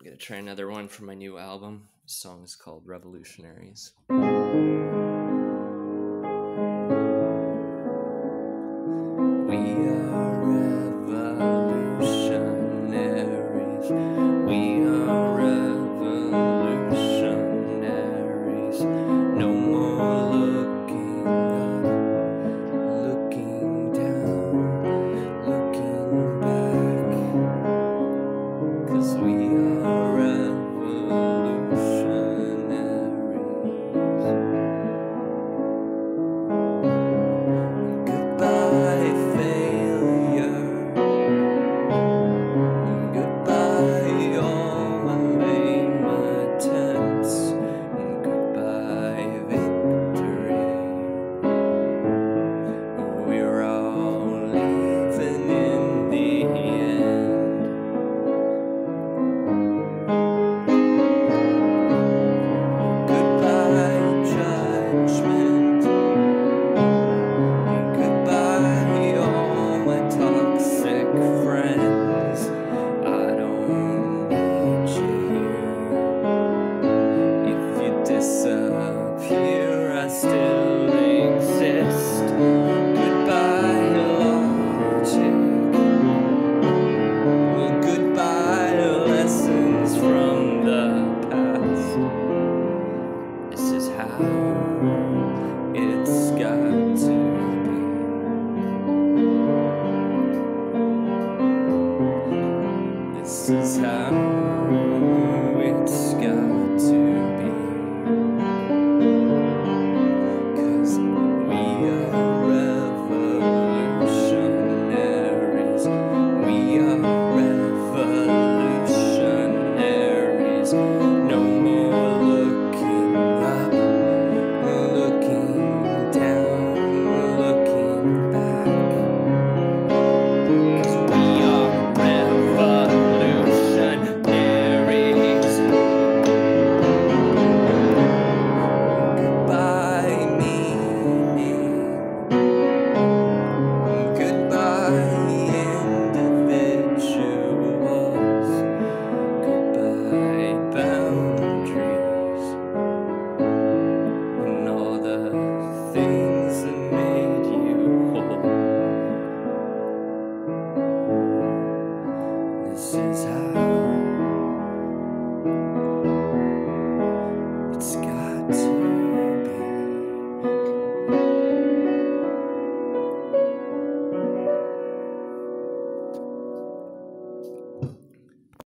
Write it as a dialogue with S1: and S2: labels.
S1: I'm gonna try another one from my new album. The song is called Revolutionaries. We are revolutionaries. We are revolutionaries. No more looking up, looking down, looking back. 'Cause we are revolutionaries. Goodbye, failure. Goodbye, all my lame attempts. Goodbye, victory. We're all leaving in the end. Goodbye, judgment. Goodbye, all my toxic friends. I don't need you here. If you disappear, I still exist. Goodbye, logic. Well, goodbye, lessons from the past. This is how it's got to be. This is how